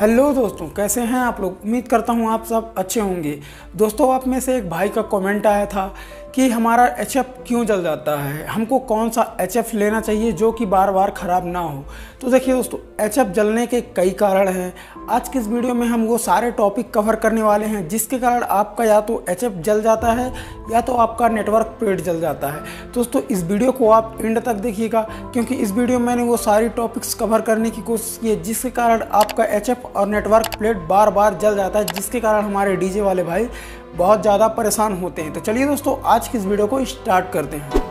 Hello दोस्तों, कैसे हैं आप लोग। उम्मीद करता हूं आप सब अच्छे होंगे। दोस्तों, आप में से एक भाई का कमेंट आया था कि हमारा एचएफ क्यों जल जाता है, हमको कौन सा एचएफ लेना चाहिए जो कि बार बार ख़राब ना हो। तो देखिए दोस्तों, एचएफ जलने के कई कारण हैं। आज के इस वीडियो में हम वो सारे टॉपिक कवर करने वाले हैं जिसके कारण आपका या तो एचएफ जल जाता है या तो आपका नेटवर्क प्लेट जल जाता है। दोस्तों, इस वीडियो को आप एंड तक देखिएगा क्योंकि इस वीडियो में मैंने वो सारी टॉपिक्स कवर करने की कोशिश की है जिसके कारण आपका एचएफ और नेटवर्क प्लेट बार बार जल जाता है, जिसके कारण हमारे डीजे वाले भाई बहुत ज़्यादा परेशान होते हैं। तो चलिए दोस्तों, आज की इस वीडियो को स्टार्ट करते हैं।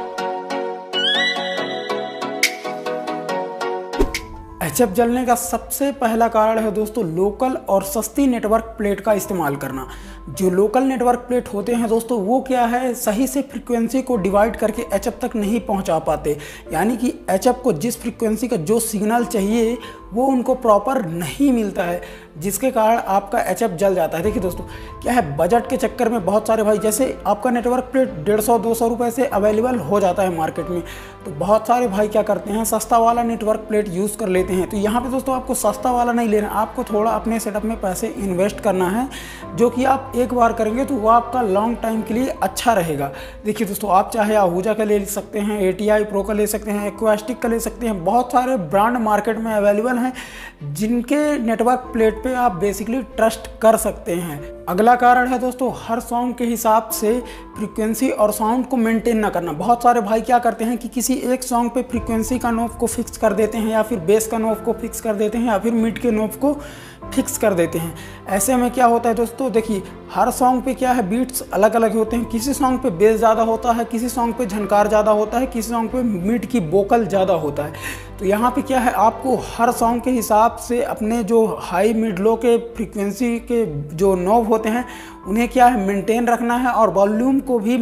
एचएफ जलने का सबसे पहला कारण है दोस्तों लोकल और सस्ती नेटवर्क प्लेट का इस्तेमाल करना। जो लोकल नेटवर्क प्लेट होते हैं दोस्तों, वो क्या है, सही से फ्रीक्वेंसी को डिवाइड करके एचएफ तक नहीं पहुंचा पाते। यानी कि एचएफ को जिस फ्रीक्वेंसी का जो सिग्नल चाहिए वो उनको प्रॉपर नहीं मिलता है, जिसके कारण आपका एचएफ जल जाता है। देखिए दोस्तों, क्या है, बजट के चक्कर में बहुत सारे भाई, जैसे आपका नेटवर्क प्लेट 150-200 रुपये से अवेलेबल हो जाता है मार्केट में, तो बहुत सारे भाई क्या करते हैं, सस्ता वाला नेटवर्क प्लेट यूज़ कर लेते हैं। तो यहाँ पे दोस्तों आपको सस्ता वाला नहीं लेना, आपको थोड़ा अपने सेटअप में पैसे इन्वेस्ट करना है, जो कि आप एक बार करेंगे तो वो आपका लॉन्ग टाइम के लिए अच्छा रहेगा। देखिए दोस्तों, आप चाहे आहूजा का ले सकते हैं, एटीआई प्रो का ले सकते हैं, एक्वास्टिक का ले सकते हैं। बहुत सारे ब्रांड मार्केट में अवेलेबल हैं जिनके नेटवर्क प्लेट पे आप बेसिकली ट्रस्ट कर सकते हैं। अगला कारण है दोस्तों, हर सॉन्ग के हिसाब से फ्रीक्वेंसी और साउंड को मेंटेन ना करना। बहुत सारे भाई क्या करते हैं कि किसी एक सॉन्ग पे फ्रीक्वेंसी का नॉब को फिक्स कर देते हैं, या फिर बेस का नॉब को फिक्स कर देते हैं, या फिर मिड के नॉब को फिक्स कर देते हैं। ऐसे में क्या होता है दोस्तों, देखिए हर सॉन्ग पे क्या है, बीट्स अलग अलग होते हैं। किसी सॉन्ग पे बेस ज़्यादा होता है, किसी सॉन्ग पे झनकार ज़्यादा होता है, किसी सॉन्ग पे मिड की वोकल ज़्यादा होता है। तो यहाँ पे क्या है, आपको हर सॉन्ग के हिसाब से अपने जो हाई मिड लो के फ्रीक्वेंसी के जो नॉब होते हैं उन्हें क्या है, मेंटेन रखना है, और वॉल्यूम को भी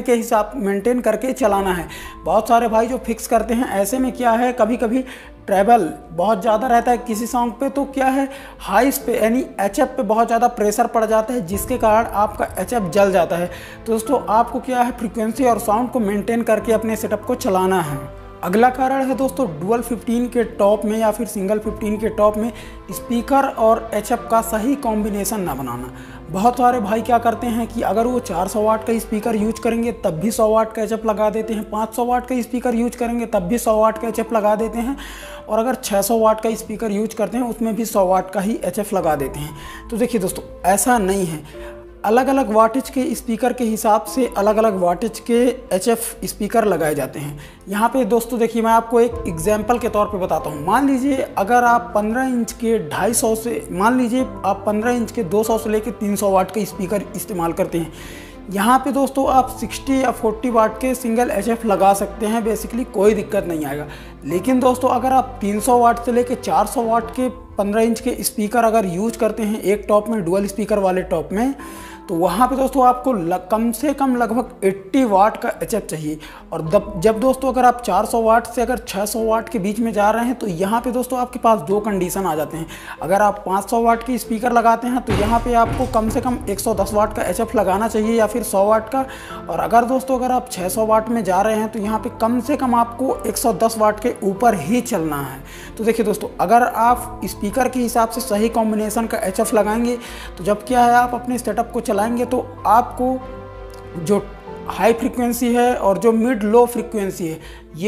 मेंटेन करके चलाना है। बहुत सारे भाई जो फिक्स करते हैं, ऐसे में क्या है, कभी कभी ट्रैवल बहुत ज़्यादा रहता है किसी सॉन्ग पे, तो क्या है, हाइस पे यानी एचएफ पे बहुत ज़्यादा प्रेशर पड़ जाता है, जिसके कारण आपका एचएफ जल जाता है। तो दोस्तों, आपको क्या है, फ्रीक्वेंसी और साउंड को मेंटेन करके अपने सेटअप को चलाना है। अगला कारण है दोस्तों, डुअल 15 के टॉप में या फिर सिंगल 15 के टॉप में स्पीकर और एचएफ का सही कॉम्बिनेशन ना बनाना। बहुत सारे भाई क्या करते हैं कि अगर वो 400 वाट का स्पीकर यूज करेंगे तब भी 100 वाट का एचएफ लगा देते हैं, 500 वाट का स्पीकर यूज करेंगे तब भी 100 वाट का एचएफ लगा देते हैं, और अगर 600 वाट का स्पीकर यूज करते हैं उसमें भी 100 वाट का ही एचएफ लगा देते हैं। तो देखिए दोस्तों, ऐसा नहीं है। अलग अलग वाटेज के स्पीकर के हिसाब से अलग अलग वाटेज के एचएफ स्पीकर लगाए जाते हैं। यहाँ पे दोस्तों देखिए, मैं आपको एक एग्जांपल के तौर पे बताता हूँ। मान लीजिए अगर आप 15 इंच के 250 से, मान लीजिए आप 15 इंच के 200 से लेकर 300 वाट का स्पीकर इस्तेमाल करते हैं। यहाँ पे दोस्तों आप 60 या 40 वाट के सिंगल एचएफ लगा सकते हैं, बेसिकली कोई दिक्कत नहीं आएगा। लेकिन दोस्तों, अगर आप 300 वाट से लेकर 400 वाट के 15 इंच के स्पीकर अगर यूज करते हैं एक टॉप में, डुअल स्पीकर वाले टॉप में, तो वहाँ पे दोस्तों आपको कम से कम लगभग 80 वाट का एचएफ चाहिए। और जब दोस्तों अगर आप 400 वाट से अगर 600 वाट के बीच में जा रहे हैं तो यहाँ पे दोस्तों आपके पास दो कंडीशन आ जाते हैं। अगर आप 500 वाट की स्पीकर लगाते हैं तो यहाँ पे आपको कम से कम 110 वाट का एचएफ लगाना चाहिए या फिर 100 वाट का। और अगर दोस्तों अगर आप 600 वाट में जा रहे हैं तो यहाँ पे कम से कम आपको 110 वाट के ऊपर ही चलना है। तो देखिए दोस्तों, अगर आप स्पीकर के हिसाब से सही कॉम्बिनेशन का एचएफ लगाएंगे तो जब क्या है, आप अपने सेटअप को चलाएंगे तो आपको जो हाई फ्रीक्वेंसी है और जो मिड लो फ्रीक्वेंसी है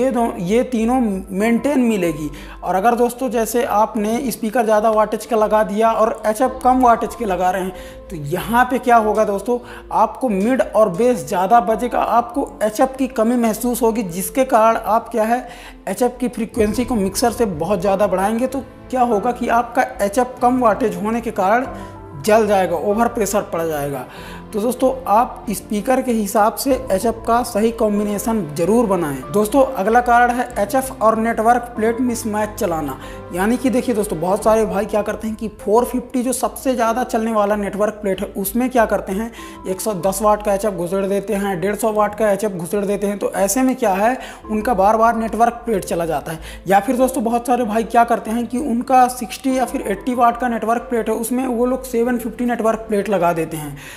ये तीनों मेंटेन मिलेगी। और अगर दोस्तों जैसे आपने स्पीकर ज़्यादा वाटेज का लगा दिया और एचएफ कम वाटेज के लगा रहे हैं तो यहाँ पे क्या होगा दोस्तों, आपको मिड और बेस ज़्यादा बजेगा, आपको एचएफ की कमी महसूस होगी, जिसके कारण आप क्या है, एचएफ की फ्रीक्वेंसी को मिक्सर से बहुत ज़्यादा बढ़ाएंगे। तो क्या होगा कि आपका एचएफ कम वाटेज होने के कारण जल जाएगा, ओवर प्रेशर पड़ जाएगा। तो दोस्तों, आप स्पीकर के हिसाब से एचएफ का सही कॉम्बिनेशन जरूर बनाएं। दोस्तों, अगला कारण है एचएफ और नेटवर्क प्लेट मिसमैच चलाना। यानी कि देखिए दोस्तों, बहुत सारे भाई क्या करते हैं कि 450 जो सबसे ज़्यादा चलने वाला नेटवर्क प्लेट है उसमें क्या करते हैं, 110 वाट का एचएफ घुसेड़ देते हैं, 150 वाट का एचएफ घुसेड़ देते हैं। तो ऐसे में क्या है, उनका बार बार नेटवर्क प्लेट चला जाता है। या फिर दोस्तों बहुत सारे भाई क्या करते हैं कि उनका 60 या फिर 80 वाट का नेटवर्क प्लेट है, उसमें वो लोग 750 नेटवर्क प्लेट लगा देते हैं। तो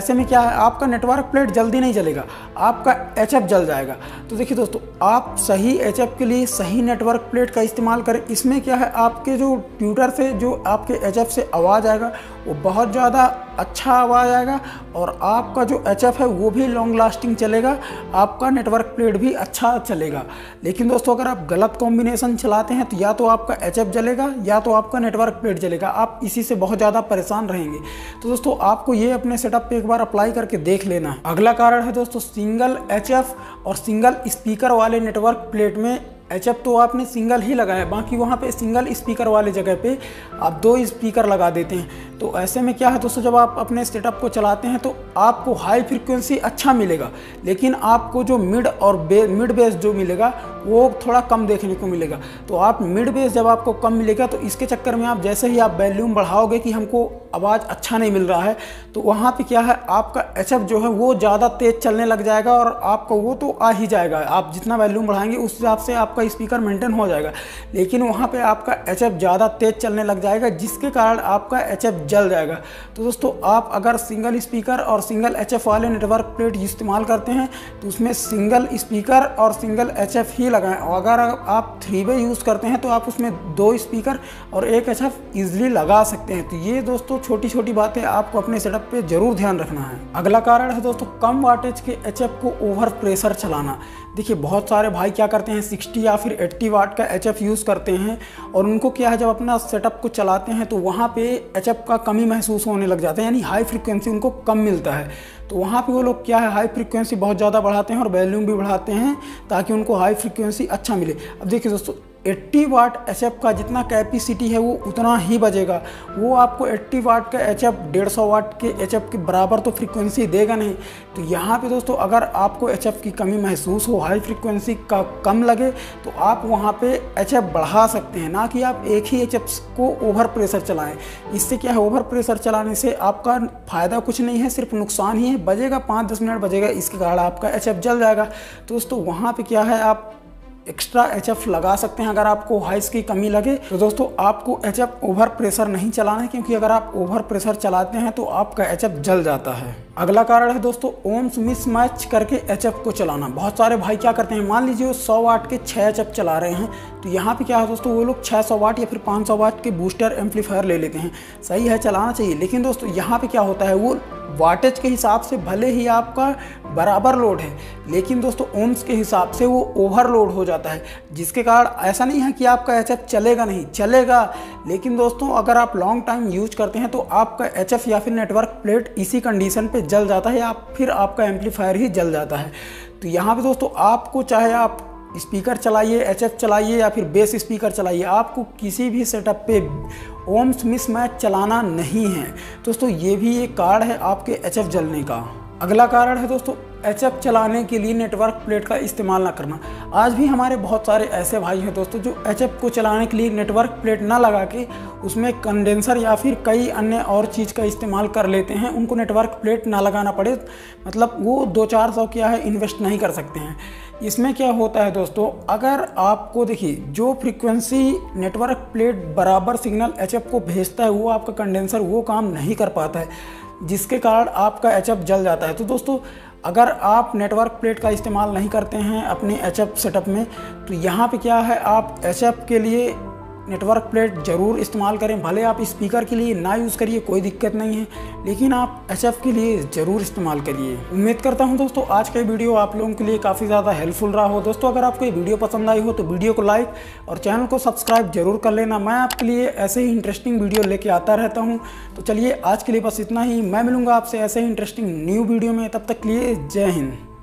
ऐसे में क्या है, आपका नेटवर्क प्लेट जल्दी नहीं जलेगा, आपका HF जल जाएगा। तो देखिए दोस्तों, आप सही HF के लिए सही नेटवर्क प्लेट का इस्तेमाल करें। इसमें क्या है, आपके जो ट्यूटर से जो आपके HF से आवाज़ आएगा वो बहुत ज़्यादा अच्छा आवाज़ आएगा और आपका जो HF है वो भी लॉन्ग लास्टिंग चलेगा, आपका नेटवर्क प्लेट भी अच्छा चलेगा। लेकिन दोस्तों, अगर आप गलत कॉम्बिनेशन चलाते हैं तो या तो आपका HF जलेगा या तो आपका नेटवर्क प्लेट जलेगा, आप इसी से बहुत ज़्यादा परेशान रहेंगे। तो दोस्तों, आपको ये अपने सेटअप पे एक बार अप्लाई करके देख लेना है। अगला कारण है दोस्तों, सिंगल HF और सिंगल स्पीकर वाले नेटवर्क प्लेट में HF तो आपने सिंगल ही लगाया, बाकी वहाँ पे सिंगल स्पीकर वाले जगह पे आप 2 स्पीकर लगा देते हैं। तो ऐसे में क्या है दोस्तों, जब आप अपने सेटअप को चलाते हैं तो आपको हाई फ्रीक्वेंसी अच्छा मिलेगा, लेकिन आपको जो मिड और मिड बेस जो मिलेगा वो थोड़ा कम देखने को मिलेगा। तो आप मिड बेस जब आपको कम मिलेगा तो इसके चक्कर में आप जैसे ही आप वॉल्यूम बढ़ाओगे कि हमको आवाज़ अच्छा नहीं मिल रहा है, तो वहाँ पे क्या है, आपका HF जो है वो ज़्यादा तेज़ चलने लग जाएगा और आपका वो तो आ ही जाएगा। आप जितना वॉल्यूम बढ़ाएंगे उस हिसाब से आपका स्पीकर मेंटेन हो जाएगा, लेकिन वहाँ पे आपका HF ज़्यादा तेज़ चलने लग जाएगा, जिसके कारण आपका HF जल जाएगा। तो दोस्तों, आप अगर सिंगल स्पीकर और सिंगल HF वाले नेटवर्क प्लेट इस्तेमाल करते हैं तो उसमें सिंगल स्पीकर और सिंगल HF ही लगाएं। और अगर आप 3 वे यूज़ करते हैं तो आप उसमें 2 स्पीकर और 1 HF ईजिली लगा सकते हैं। तो ये दोस्तों छोटी छोटी बातें आपको अपने सेटअप पे जरूर ध्यान रखना है। अगला कारण है दोस्तों, कम वाटेज के HF को ओवर प्रेशर चलाना। देखिए, बहुत सारे भाई क्या करते हैं, 60 या फिर 80 वाट का HF यूज़ करते हैं और उनको क्या है, जब अपना सेटअप को चलाते हैं तो वहाँ पे HF का कमी महसूस होने लग जाता है, यानी हाई फ्रीक्वेंसी उनको कम मिलता है। तो वहाँ पे वो लोग क्या है, हाई फ्रीक्वेंसी बहुत ज़्यादा बढ़ाते हैं और वॉल्यूम भी बढ़ाते हैं ताकि उनको हाई फ्रीक्वेंसी अच्छा मिले। अब देखिए दोस्तों, 80 वाट HF का जितना कैपेसिटी है वो उतना ही बजेगा, वो आपको 80 वाट का HF 150 वाट के HF के बराबर तो फ्रीक्वेंसी देगा नहीं। तो यहाँ पे दोस्तों, अगर आपको HF की कमी महसूस हो, हाई फ्रीक्वेंसी का कम लगे, तो आप वहाँ पे HF बढ़ा सकते हैं, ना कि आप एक ही HF को ओवर प्रेशर चलाएं। इससे क्या है, ओवर प्रेशर चलाने से आपका फ़ायदा कुछ नहीं है, सिर्फ नुकसान ही है। बजेगा 5-10 मिनट बजेगा, इसके कारण आपका HF जल जाएगा। तो दोस्तों, वहाँ पे क्या है, आप एक्स्ट्रा HF लगा सकते हैं अगर आपको हाइस की कमी लगे। तो दोस्तों, आपको HF ओवर प्रेशर नहीं चलाना है, क्योंकि अगर आप ओवर प्रेशर चलाते हैं तो आपका HF जल जाता है। अगला कारण है दोस्तों, ओम्स मिसमैच करके HF को चलाना। बहुत सारे भाई क्या करते हैं, मान लीजिए वो 100 वाट के 6 HF चला रहे हैं, तो यहाँ पे क्या है दोस्तों, वो लोग 600 वाट या फिर 500 वाट के बूस्टर एम्पलीफायर ले लेते हैं। सही है, चलाना चाहिए, लेकिन दोस्तों यहाँ पे क्या होता है, वो वाटेज के हिसाब से भले ही आपका बराबर लोड है, लेकिन दोस्तों ओम्स के हिसाब से वो ओवरलोड हो जाता है, जिसके कारण ऐसा नहीं है कि आपका HF चलेगा नहीं, चलेगा। लेकिन दोस्तों, अगर आप लॉन्ग टाइम यूज करते हैं तो आपका HF या फिर नेटवर्क प्लेट इसी कंडीशन पे जल जाता है या फिर आपका एम्पलीफायर ही जल जाता है। तो यहाँ पे दोस्तों, आपको चाहे आप स्पीकर चलाइए, HF चलाइए या फिर बेस स्पीकर चलाइए, आपको किसी भी सेटअप पे ओम्स मिसमैच चलाना नहीं है। दोस्तों, ये भी एक कारण है आपके HF जलने का। अगला कारण है दोस्तों, HF चलाने के लिए नेटवर्क प्लेट का इस्तेमाल ना करना। आज भी हमारे बहुत सारे ऐसे भाई हैं दोस्तों जो HF को चलाने के लिए नेटवर्क प्लेट ना लगा के उसमें कंडेंसर या फिर कई अन्य और चीज़ का इस्तेमाल कर लेते हैं। उनको नेटवर्क प्लेट ना लगाना पड़े, मतलब वो 200-400 क्या है इन्वेस्ट नहीं कर सकते हैं। इसमें क्या होता है दोस्तों, अगर आपको देखिए जो फ्रीक्वेंसी नेटवर्क प्लेट बराबर सिग्नल HF को भेजता है वो आपका कंडेंसर वो काम नहीं कर पाता है, जिसके कारण आपका HF जल जाता है। तो दोस्तों, अगर आप नेटवर्क प्लेट का इस्तेमाल नहीं करते हैं अपने HF सेटअप में, तो यहाँ पे क्या है, आप HF के लिए नेटवर्क प्लेट ज़रूर इस्तेमाल करें। भले आप स्पीकर के लिए ना यूज़ करिए, कोई दिक्कत नहीं है, लेकिन आप HF के लिए ज़रूर इस्तेमाल करिए। उम्मीद करता हूं दोस्तों आज का वीडियो आप लोगों के लिए काफ़ी ज़्यादा हेल्पफुल रहा हो। दोस्तों, अगर आपको ये वीडियो पसंद आई हो तो वीडियो को लाइक और चैनल को सब्सक्राइब जरूर कर लेना। मैं आपके लिए ऐसे ही इंटरेस्टिंग वीडियो लेके आता रहता हूँ। तो चलिए, आज के लिए बस इतना ही। मैं मिलूँगा आपसे ऐसे ही इंटरेस्टिंग न्यू वीडियो में, तब तक के लिए जय हिंद।